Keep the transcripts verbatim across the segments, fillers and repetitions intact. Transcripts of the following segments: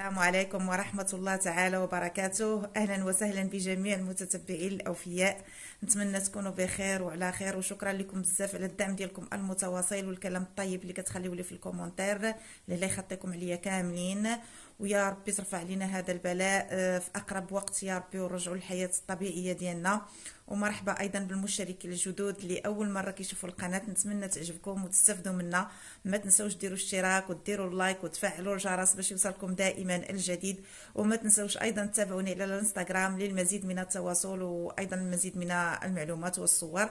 السلام عليكم ورحمة الله تعالى وبركاته. أهلا وسهلا بجميع المتتبعين الأوفياء، نتمنى تكونوا بخير وعلى خير، وشكرا لكم بزاف على الدعم ديالكم المتواصل والكلام الطيب اللي كتخليو لي في الكومنتير، اللي الله يخطيكم عليا كاملين، ويا ربي ترفع علينا هذا البلاء في أقرب وقت يا ربي، ونرجعوا للحياة الطبيعية ديالنا. ومرحبا أيضا بالمشتركين الجدد اللي أول مرة كيشوفوا القناة، نتمنى تعجبكم وتستافدوا منا. ما تنسوش ديروا اشتراك وديروا اللايك وتفعلوا الجرس باش يوصلكم دائما الجديد، وما تنسوش أيضا تتابعوني على الانستغرام للمزيد من التواصل وأيضا المزيد من المعلومات والصور.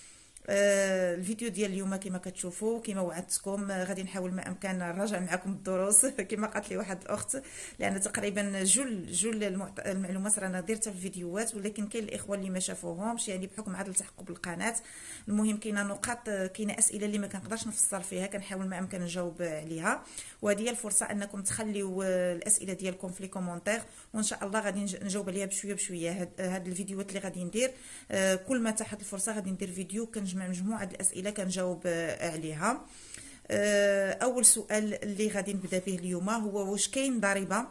آه الفيديو ديال اليوم كما كتشوفوا كما وعدتكم، آه غادي نحاول ما امكن نراجع معكم الدروس كما قالت لي واحد الاخت، لان تقريبا جل جل المعلومات رانا درتها في الفيديوهات، ولكن كاين الاخوه اللي ما شافوهمش يعني بحكم عدم التحقق بالقناه. المهم كاينه نقاط، كاينه اسئله اللي ما كنقدرش نفصل فيها، كنحاول ما امكن نجاوب عليها، وهذه هي الفرصه انكم تخليوا الاسئله ديالكم في لي كومونتير، وان شاء الله غادي نجاوب عليها بشويه بشويه. هاد الفيديوهات اللي غادي ندير آه كل ما تاحت الفرصه غادي ندير فيديو كنجمع مع مجموعه الاسئله كنجاوب عليها. اول سؤال اللي غادي نبدا به اليوم هو: واش كاين ضريبه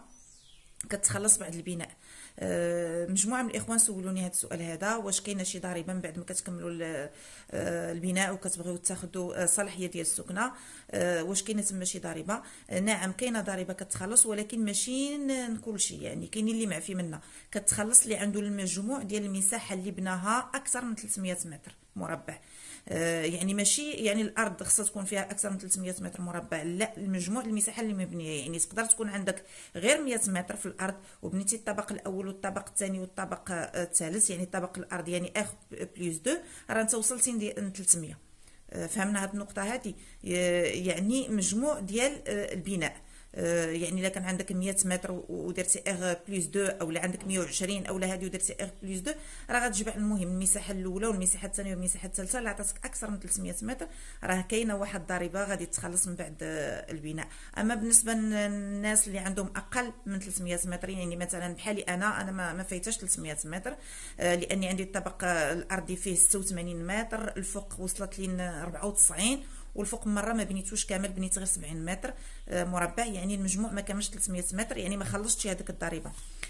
كتخلص بعد البناء؟ مجموعه من الاخوان سولوني هذا السؤال هذا، واش كاينه شي ضريبه من بعد ما كتكملوا البناء وكتبغيو تاخذوا صلاحيه ديال السكنه؟ واش كاينه تما شي ضريبه؟ نعم كاينه ضريبه كتخلص، ولكن ماشي كل شيء، يعني كاينين اللي معفي منها. كتخلص اللي عنده المجموع ديال المساحه اللي بناها اكثر من ثلاثمية متر مربع. يعني ماشي يعني الارض خصها تكون فيها اكثر من ثلاثمية متر مربع، لا، المجموع المساحه اللي مبنيه. يعني تقدر تكون عندك غير مية متر في الارض وبنيتي الطابق الاول والطابق الثاني والطابق الثالث، يعني الطابق الارض يعني اخ بلس دو، راه انت وصلتي ل ثلاثمية. فهمنا هذه النقطه هذه؟ يعني مجموع ديال البناء، يعني الا كان عندك مية متر ودرتي اغ بلس دو، او لا عندك مية وعشرين او لا هذه ودرتي اغ بلس دو، راه غتجمع. المهم المساحه الاولى والمساحه الثانيه والمساحه الثالثه اللي عطاتك اكثر من ثلاثمية متر، راه كاينه واحد الضريبه غادي تخلص من بعد البناء. اما بالنسبه للناس اللي عندهم اقل من ثلاثمية متر، يعني مثلا بحالي انا انا ما, ما فايتاش ثلاثمية متر، لاني عندي الطابق الارضي فيه ستة وثمانين متر، الفوق وصلت لي أربعة وتسعين، والفوق مره ما بنيتوش كامل، بنيت غير سبعين متر مربع، يعني المجموع ما كاملش ثلاثمية متر، يعني ما خلصتش هذيك الضريبه.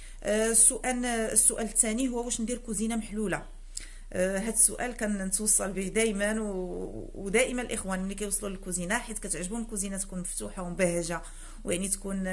السؤال السؤال الثاني هو: واش ندير كوزينه محلوله؟ هذا السؤال كنتوصل به دائما، ودائما الاخوان ملي كيوصلوا للكوزينه، حيت كتعجبهم الكوزينه تكون مفتوحه ومبهجه، ويعني تكون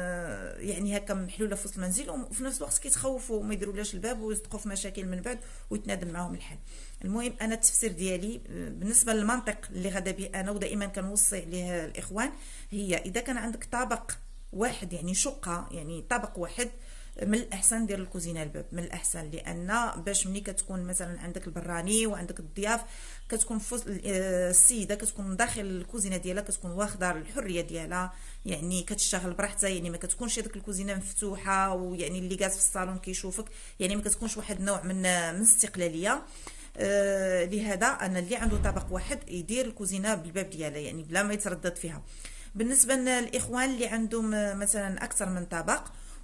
يعني هكا محلوله في وسط المنزل، وفي نفس الوقت كيتخوفوا ما يديرولاش الباب ويدقوا في مشاكل من بعد ويتنادم معاهم الحل. المهم انا التفسير ديالي بالنسبه للمنطق اللي غدا به انا ودائما كنوصي عليه الاخوان، هي اذا كان عندك طابق واحد يعني شقه، يعني طابق واحد، من الاحسن دير الكوزينه الباب، من الاحسن، لان باش ملي كتكون مثلا عندك البراني وعندك الضياف كتكون فوز السيده كتكون داخل الكوزينه ديالها، كتكون واخده الحريه ديالها، يعني كتشتغل براحتها، يعني ما كتكونش هذيك الكوزينه مفتوحه ويعني اللي جالس في الصالون كيشوفك، يعني ما كتكونش واحد النوع من من الاستقلاليه. آه لهذا انا اللي عنده طابق واحد يدير الكوزينه بالباب ديالها، يعني بلا ما يتردد فيها. بالنسبه للاخوان اللي عندهم مثلا اكثر من طابق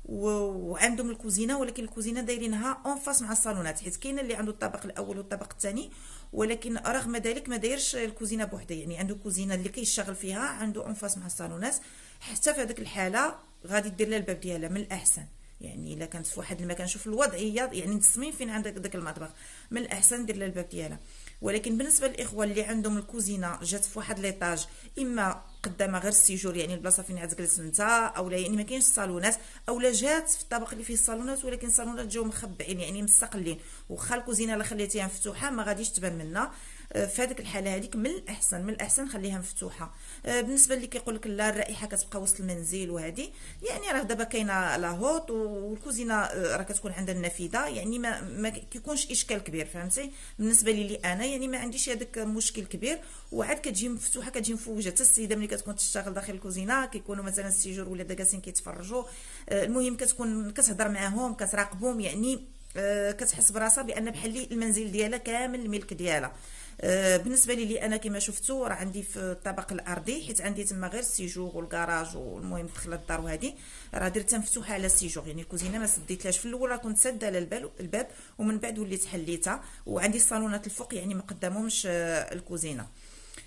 وعندهم الكوزينه، ولكن الكوزينه دايرينها اون فاس مع الصالونات، حيت كاين اللي عنده الطابق الاول والطابق الثاني، ولكن رغم ذلك ما دايرش الكوزينه بوحدها، يعني عنده كوزينه اللي كيشتغل فيها عنده اون فاس مع الصالونات. حتى في هذيك الحاله غادي دير لها الباب ديالها من الاحسن، يعني الا كانت في واحد المكان، شوف الوضعيه، يعني التصميم فين عندك داك المطبخ، من الاحسن دير لها الباب ديالها. ولكن بالنسبه للاخوه اللي عندهم الكوزينه جات في واحد ليطاج، اما قدامها غير السيجور، يعني البلاصه فين غتجلس انت، او لا يعني ما كاينش الصالونات، او لا جات في الطابق اللي فيه الصالونات ولكن الصالونات جاو مخبعين يعني مستقلين، واخا الكوزينه اللي خليتيها مفتوحه ما غاديش تبان منها. في هذيك الحاله هذيك من الاحسن من الاحسن خليها مفتوحه. بالنسبه اللي كيقول لك لا الرائحه كتبقى وسط المنزل وهذه، يعني راه دابا كاينه لاهوت والكوزينه راه كتكون عندها النافذه، يعني ما, ما كيكونش اشكال كبير، فهمتي؟ بالنسبه لي انا يعني ما عنديش هذاك مشكل كبير، وعاد كتجي مفتوحه كتجي مفوجه. حتى السيده ملي كتكون تشتغل داخل الكوزينه كيكونوا مثلا السيجور ولا جالسين كيتفرجوا، المهم كتكون كتهضر معاهم كتراقبهم، يعني كتحس براسها بان بحال المنزل ديالها كامل الملك ديالها. بالنسبه لي انا كما شفتوا راه عندي في الطابق الارضي، حيت عندي تما غير السيجور والكراج، والمهم دخل الدار وهذه راه درتها مفتوحه على السيجور، يعني الكوزينه ما سديتلاش. في الاول راه كنت ساده على الباب، ومن بعد وليت حليتها، وعندي الصالونات الفوق يعني ما قدامهمش الكوزينه.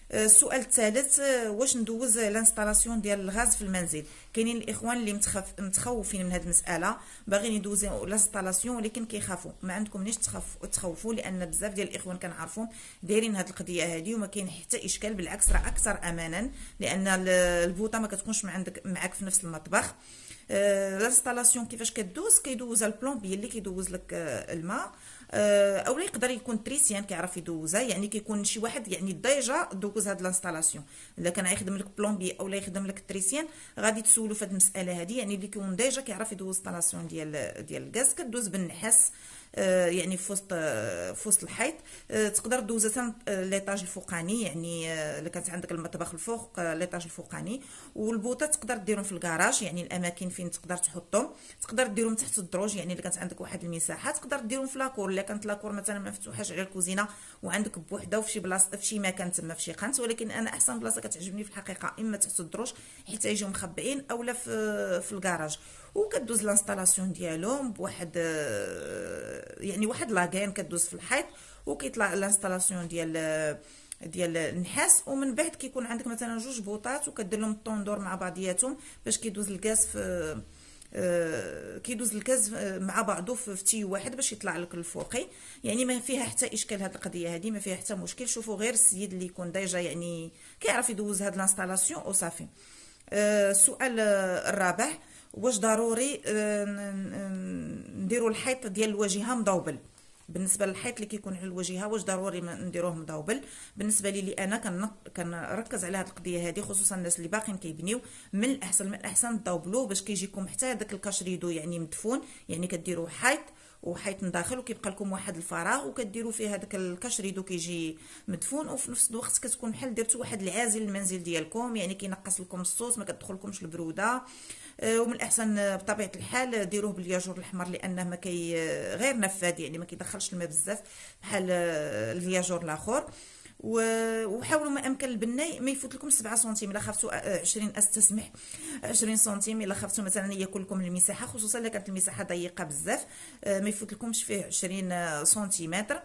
السؤال الثالث، واش ندوز لانستالاسيون ديال الغاز في المنزل؟ كاينين الاخوان اللي متخف متخوفين من هذه المساله، باغيين يدوزوا لانستالاسيون ولكن كيخافوا. ما عندكم نيش تخافوا تخوفوا، لان بزاف ديال الاخوان كنعرفهم دايرين هذه القضيه هذه وما كاين حتى اشكال، بالعكس راه اكثر امانا، لان البوطه ما كتكونش مع عندك معك في نفس المطبخ. لانستالاسيون كيفاش كدوز؟ كيدوز البلومبي اللي كيدوز لك الماء، او يقدر يكون تريسيان كيعرف يدوزها، يعني كيكون شي واحد يعني ديجا دوز هاد لانستالاسيون. الا كان يخدم لك بلومبي او لا يخدم لك تريسيان غادي تسولو في هاد المساله هادي، يعني اللي كيكون ديجا كيعرف يدوز انستالاسيون ديال ديال الغاز. كدوز بالنحاس يعني في وسط في وسط الحيط، تقدر دوزها حتى ليطاج الفوقاني، يعني الا كانت عندك المطبخ الفوق ليطاج الفوقاني. والبوطه تقدر ديرهم في الكراج، يعني الاماكن فين تقدر تحطهم، تقدر ديرهم تحت الدروج، يعني الا كانت عندك واحد المساحه تقدر ديرهم في لاكور. الا كانت لاكور مثلا ما مفتوحاش على الكوزينه وعندك بوحده وفي شي بلاصه في شي مكان تما في شي قنت، ولكن انا احسن بلاصه كتعجبني في الحقيقه اما تحت الدروج حيت يجيو مخبئين، اولا في في الكراج. وكدوز لانستالاسيون ديالهم بواحد يعني واحد لاكين كدوز في الحيط، وكيطلع لانستالاسيون ديال ديال النحاس. ومن بعد كيكون عندك مثلا جوج بوطات وكدير لهم الطوندور مع بعضياتهم باش كيدوز الغاز في كيدوز الغاز مع بعضه في تيو واحد باش يطلع لك الفوقي. يعني ما فيها حتى اشكال هذه القضيه هذه، ما فيها حتى مشكل. شوفوا غير السيد اللي يكون ديجا يعني كيعرف يدوز هاد لانستالاسيون وصافي. السؤال الرابع، واش ضروري نديروا الحيط ديال الواجهه مضوبل؟ بالنسبه للحيط اللي كيكون على الواجهه واش ضروري نديروه مضوبل؟ بالنسبه لي انا كنركز على هذه القضيه هذه، خصوصا الناس اللي باقيين كيبنيو. من الاحسن من الاحسن تضوبلوه باش كيجيكم حتى داك الكاشريدو يعني مدفون، يعني كديروا حيط وحيط من داخل وكيبقى لكم واحد الفراغ وكديروا فيه هذاك الكاشريدو كيجي مدفون، وفي نفس الوقت كتكون بحال درتوا واحد العازل للمنزل ديالكم، يعني كينقص لكم الصوت ما كتدخلكمش البروده. ومن الاحسن بطبيعه الحال ديروه بالياجور الاحمر لانه ما كي غير نفاذ، يعني ما كيدخلش الماء بزاف بحال الياجور الاخر. وحاولوا ما امكن البناي ما يفوت لكم سبعة سنتيم. الا خفتوا عشرين استسمح عشرين سنتيم، الا خفتوا مثلا ياكل لكم المساحه، خصوصا الا كانت المساحه ضيقه بزاف ما يفوت لكمش فيه عشرين سنتيمتر.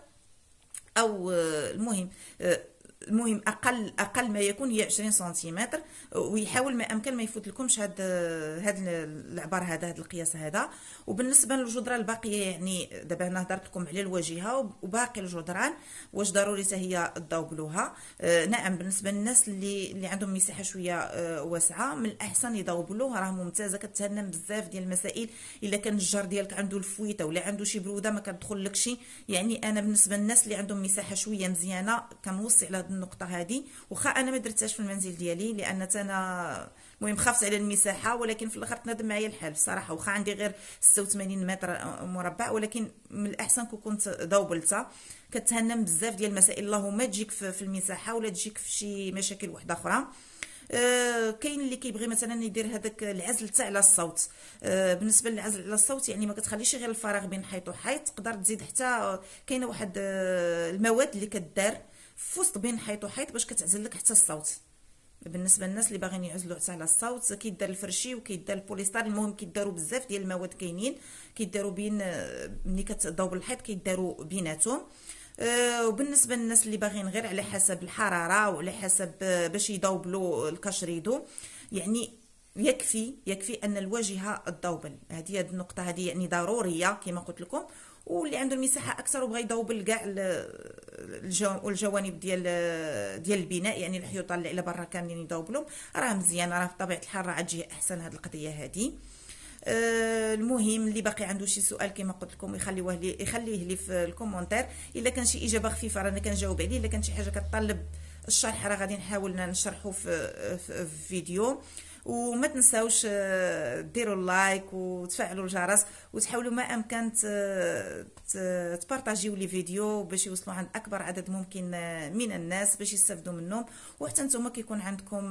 او المهم المهم اقل اقل ما يكون هي عشرين سنتيمتر، ويحاول ما امكن ما يفوت لكمش هاد هاد العبار هذا هاد القياس هذا. وبالنسبه للجدران الباقيه، يعني دابا انا هضرت لكم على الواجهه وباقي الجدران واش ضروري حتى هي تضوبلوها. آه نعم، بالنسبه للناس اللي اللي عندهم مساحه شويه آه واسعه من الاحسن يضوبلوها، راه ممتازه كتهنم بزاف ديال المسائل. الا كان الجار ديالك عنده الفويته ولا عنده شي بروده ما كتدخل لك شي، يعني انا بالنسبه للناس اللي عندهم مساحه شويه مزيانه كنوصي على النقطه هذه. واخا انا ما درتهاش في المنزل ديالي لان انا المهم خافت على المساحه، ولكن في الاخر تنادم معايا الحال بصراحه. واخا عندي غير ستة وثمانين متر مربع، ولكن من الاحسن كون كنت ضوبلتها كتهنم بزاف ديال المسائل، اللهم تجيك في المساحه ولا تجيك في شي مشاكل وحده اخرى. آه كاين اللي كيبغي مثلا يدير هذاك العزل تاع على الصوت. آه بالنسبه للعزل على الصوت يعني ما كتخليش غير الفراغ بين حيط وحيط، تقدر تزيد حتى كاينه واحد آه المواد اللي كدار في وسط بين حيط وحيط باش كتعزل لك حتى الصوت. بالنسبه للناس اللي باغيين يعزلوا حتى على الصوت كيدار الفرشي وكيدار البوليستر، المهم كيداروا بزاف ديال المواد كاينين كيداروا بين ملي كتضوب الحيط كيداروا بيناتهم. أه وبالنسبه للناس اللي باغيين غير على حسب الحراره وعلى حسب باش يضوبلوا الكاشريدو، يعني يكفي يكفي ان الواجهه تضوبل. هذه هذه النقطه هذه يعني ضروريه كما قلت لكم. واللي عنده المساحه اكثر وبغى يضوبل كاع الجوانب ديال ديال البناء، يعني الحيوط اللي على برا كاملين يضوبلهم، راه مزيان، راه بطبيعه الحال راه تجي احسن هذه القضيه هذه. آه المهم اللي باقي عنده شي سؤال كما قلت لكم يخليوه لي يخليه لي في الكومونتير. الا كان شي اجابه خفيفه رانا كنجاوب عليه، الا كان شي حاجه كتطلب الشرح راه غادي نحاول نشرحه في, في, في فيديو. وما تنساوش ديروا اللايك وتفعلوا الجرس وتحاولوا ما امكن تبارطاجيو لي فيديو باش يوصلوا عند اكبر عدد ممكن من الناس باش يستافدوا منهم، وحتى نتوما كيكون عندكم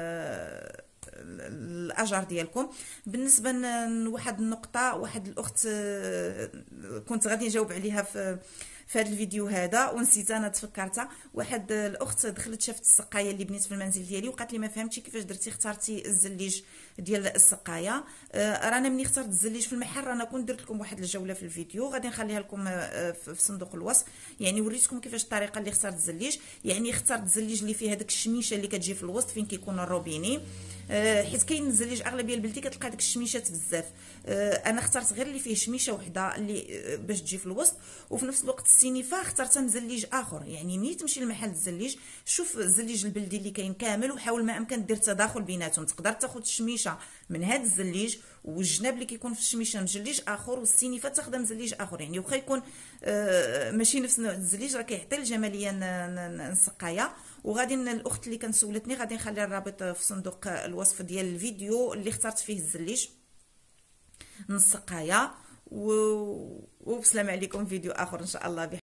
الاجر ديالكم. بالنسبه لواحد النقطه، واحد الاخت كنت غادي نجاوب عليها في في هذا الفيديو هذا. ونسيت انا تفكرتها، واحد الاخت دخلت شافت السقايه اللي بنيت في المنزل ديالي وقالت لي ما فهمتش كيفاش درتي اختارتي الزليج ديال السقايه. آه رانا ملي اخترت الزليج في المحل رانا كنت درت لكم واحد الجوله في الفيديو، غادي نخليها لكم آه في صندوق الوصف. يعني وريتكم كيفاش الطريقه اللي اخترت الزليج. يعني اخترت الزليج اللي فيه هذاك الشميشه اللي كتجي في الوسط فين كيكون الروبيني، آه حيت كاين الزليج اغلبيه البلدي كتلقى داك الشميشات بزاف. آه انا اخترت غير اللي فيه شميشه وحده اللي آه باش تجي في الوسط. وفي نفس الوقت السينيفا اخترت مزليج اخر. يعني ملي تمشي لمحل الزليج شوف الزليج البلدي اللي كاين كامل وحاول ما امكن دير تداخل بيناتهم. تقدر تاخذ الشميشه من هذا الزليج والجناب اللي كيكون في الشميشه مزليج اخر، والسينيفا تاخذ مزليج اخر. يعني واخا يكون آه ماشي نفس نوع الزليج راه كيعطي الجماليه السقايه. وغادي الاخت اللي كانت سولتني غادي نخلي الرابط في صندوق الوصف ديال الفيديو اللي اخترت فيه الزليج من السقايه. و... وبسلام عليكم فيديو اخر ان شاء الله.